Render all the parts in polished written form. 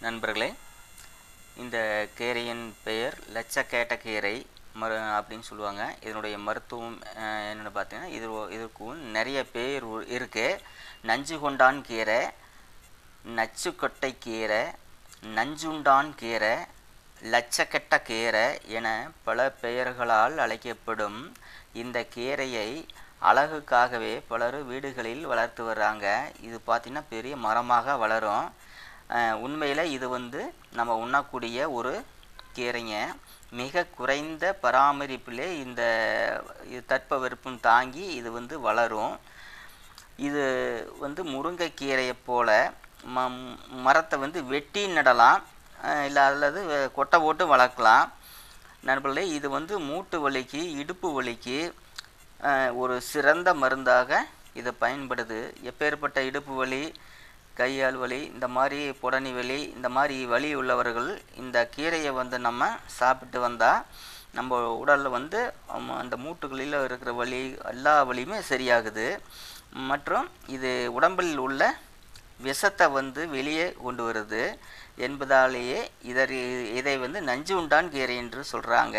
நண்பர்களே, இந்த கீரையின் பெயர் லட்சக்கேட்ட கீரை அப்படின்னு சொல்லுவாங்க. இதனுடைய மருத்துவம் என்னென்னு பார்த்தீங்கன்னா, இதற்கு நிறைய பேர் இருக்குது. நஞ்சு கொண்டான் கீரை, நச்சுக்கொட்டை கீரை, நஞ்சுண்டான் கீரை, லட்சக்கெட்ட கீரை என பல பெயர்களால் அழைக்கப்படும் இந்த கீரையை அழகுக்காகவே பலர் வீடுகளில் வளர்த்து வர்றாங்க. இது பார்த்திங்கன்னா பெரிய மரமாக வளரும். உண்மையில் இது நம்ம உண்ணக்கூடிய ஒரு கீரைங்க. மிக குறைந்த பராமரிப்பிலே இந்த தட்பவெப்பம் தாங்கி இது வளரும். இது முருங்கைக்கீரையை போல மரத்தை வெட்டி நடலாம், இல்லை அல்லது கொட்டை போட்டு வளர்க்கலாம். நண்பர்களே, இது மூட்டு வலிக்கு, இடுப்பு வலிக்கு ஒரு சிறந்த மருந்தாக இது பயன்படுது. எப்பேற்பட்ட இடுப்பு வலி, கையால் வலி, இந்த மாதிரி புடனி வலி, இந்த மாதிரி வலி உள்ளவர்கள் இந்த கீரையை நம்ம சாப்பிட்டு வந்தால் நம்ம உடலில் அந்த மூட்டுகளில் இருக்கிற வலி, எல்லா வலியுமே சரியாகுது. மற்றும் இது உடம்பில் உள்ள விஷத்தை வெளியே கொண்டு வருது என்பதாலேயே இதை நஞ்சு உண்டான் கீரை என்று சொல்கிறாங்க.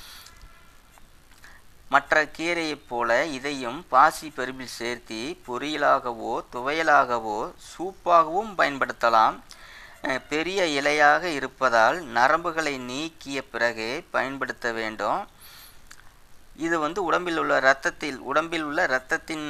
மற்ற கீரையைப் போல இதையும் பாசி பருப்பில் சேர்த்து பொரியலாகவோ துவையலாகவோ சூப்பாகவும் பயன்படுத்தலாம். பெரிய இலையாக இருப்பதால் நரம்புகளை நீக்கிய பிறகே பயன்படுத்த வேண்டும். இது உடம்பில் உள்ள இரத்தத்தின்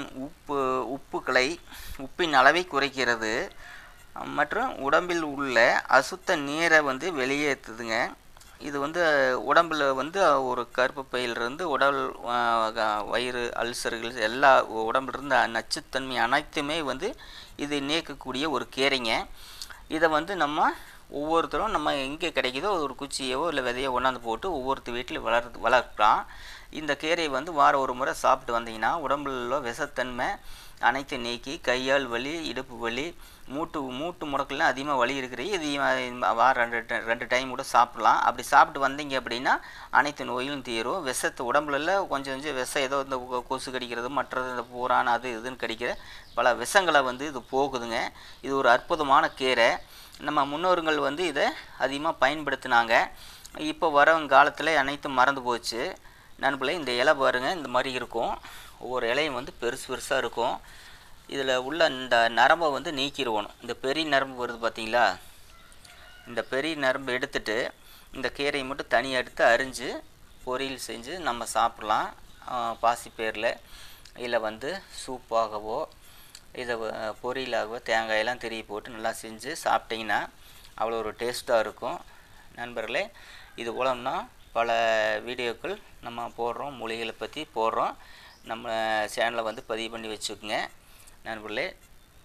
உப்பின் அளவை குறைக்கிறது மற்றும் உடம்பில் உள்ள அசுத்த நீரை வெளியேற்றுதுங்க. இது உடம்பில் ஒரு கருப்பு பையிலிருந்து உடல் வயிறு அல்சர்கள் எல்லா உடம்புலிருந்து நச்சுத்தன்மை அனைத்துமே இது நீக்கக்கூடிய ஒரு கீரைங்க. இதை நம்ம ஒவ்வொருத்தரும் நம்ம எங்கே கிடைக்குதோ ஒரு குச்சியவோ இல்லை விதையோ கொண்டாந்து போட்டு ஒவ்வொருத்தர் வீட்டில் வளர்க்கலாம். இந்த கீரையை வாரம் ஒரு முறை சாப்பிட்டு வந்தீங்கன்னா உடம்புல உள்ள விஷத்தன்மை அனைத்து நீக்கி கையால் வலி, இடுப்பு வலி, மூட்டு முடக்கெல்லாம் அதிகமாக வலி இருக்கிறது. இது வாரம் ரெண்டு டைம் கூட சாப்பிடலாம். அப்படி சாப்பிட்டு வந்தீங்க அப்படின்னா அனைத்து நோயும் தீரும். விஷத்தை உடம்புல கொஞ்சம் விஷம் ஏதோ இந்த கொசு கடிக்கிறது, மற்றது இந்த பூரான் அது இதுன்னு கடிக்கிற பல விஷங்களை இது போகுதுங்க. இது ஒரு அற்புதமான கீரை. நம்ம முன்னோர்கள் இதை அதிகமாக பயன்படுத்தினாங்க. இப்போ காலத்தில் அனைத்தும் மறந்து போச்சு. நண்பர்களே, இந்த இலை பாருங்கள், இந்த மாதிரி இருக்கும். ஒவ்வொரு இலையும் பெருசு பெருசாக இருக்கும். இதில் உள்ள இந்த நரம்பை நீக்கிடுவோம். இந்த பெரிய நரம்பு வருது பார்த்தீங்களா, இந்த பெரிய நரம்பு எடுத்துட்டு இந்த கீரையை மட்டும் தனியாக எடுத்து அரிஞ்சு பொரியல் செஞ்சு நம்ம சாப்பிட்லாம். பாசிப்பயிரில் இல்லை சூப்பாகவோ இதை பொரியலாகவோ தேங்காயெல்லாம் திருவி போட்டு நல்லா செஞ்சு சாப்பிட்டிங்கன்னா அவ்வளோ ஒரு டேஸ்ட்டாக இருக்கும். நண்பர்களே, இது போலன்னா பல வீடியோக்கள் நம்ம போடுறோம், மூலிகைகளை பற்றி போடுறோம். நம்ம சேனலை பதிவு பண்ணி வச்சுக்கோங்க. நண்பர்களே,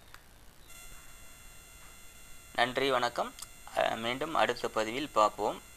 நன்றி, வணக்கம். மீண்டும் அடுத்த பதிவில் பார்ப்போம்.